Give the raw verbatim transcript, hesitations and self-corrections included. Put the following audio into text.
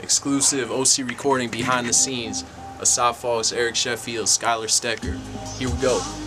Exclusive O C recording behind the scenes. Asaf, Fulks, Sheffield, Skylar Stecker. Here we go.